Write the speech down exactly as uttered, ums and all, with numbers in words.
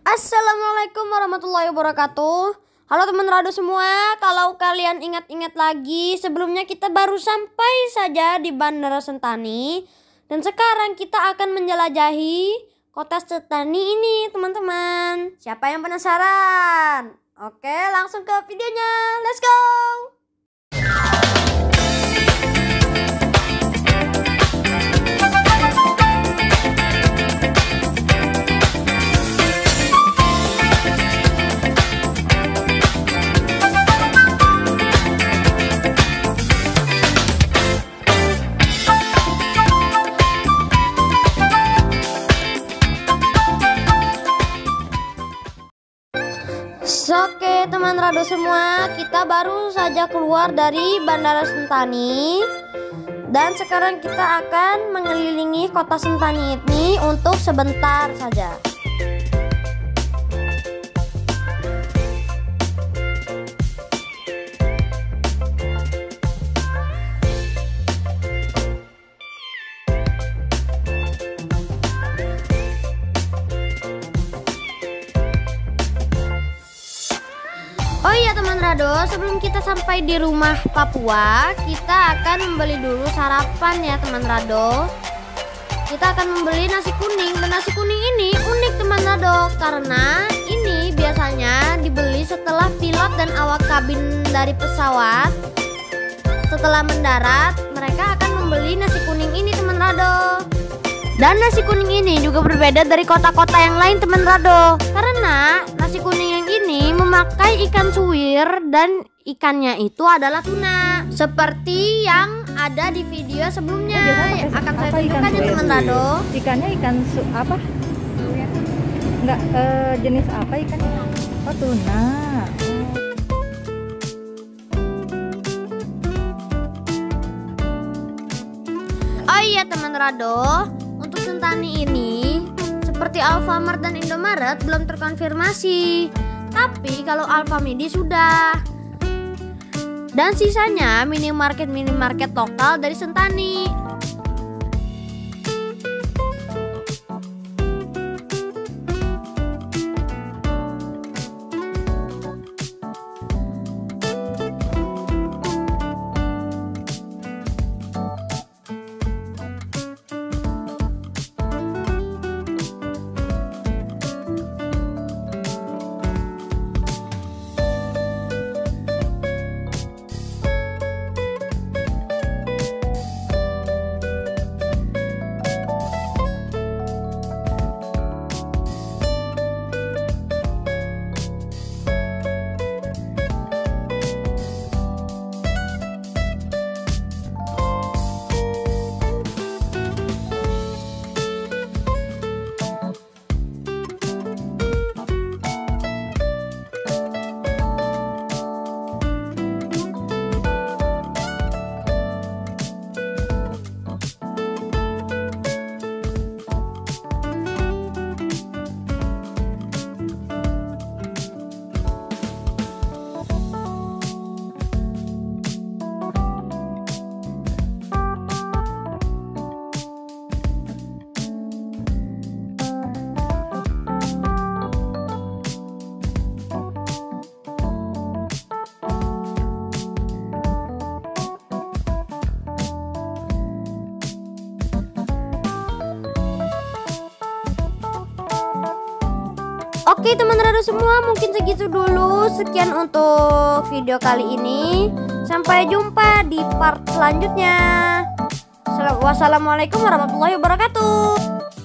Assalamualaikum warahmatullahi wabarakatuh. Halo teman Rado semua, kalau kalian ingat-ingat lagi, sebelumnya kita baru sampai saja di Bandara Sentani. Dan sekarang kita akan menjelajahi kota Sentani ini teman-teman. Siapa yang penasaran? Oke, langsung ke videonya, let's go. Oke teman Rado semua, kita baru saja keluar dari Bandara Sentani. Dan sekarang kita akan mengelilingi kota Sentani ini untuk sebentar saja. Oh iya teman Rado, sebelum kita sampai di rumah Papua, kita akan membeli dulu sarapan ya teman Rado. Kita akan membeli nasi kuning, dan nasi kuning ini unik teman Rado, karena ini biasanya dibeli setelah pilot dan awak kabin dari pesawat. Setelah mendarat, mereka akan membeli nasi kuning ini teman Rado. Dan nasi kuning ini juga berbeda dari kota-kota yang lain teman Rado, karena nasi kuning yang ini memakai ikan suwir dan ikannya itu adalah tuna, seperti yang ada di video sebelumnya. Ya, yang akan saya tunjukkan ya teman Rado. Ikannya ikan su apa? Enggak, eh, jenis apa ikannya? Oh, tuna. Oh iya teman Rado, untuk Sentani ini seperti Alfamart dan Indomaret belum terkonfirmasi. Tapi kalau Alfamidi sudah. Dan sisanya minimarket-minimarket lokal dari Sentani. Oke teman Rado semua, mungkin segitu dulu. Sekian untuk video kali ini. Sampai jumpa di part selanjutnya. Wassalamualaikum warahmatullahi wabarakatuh.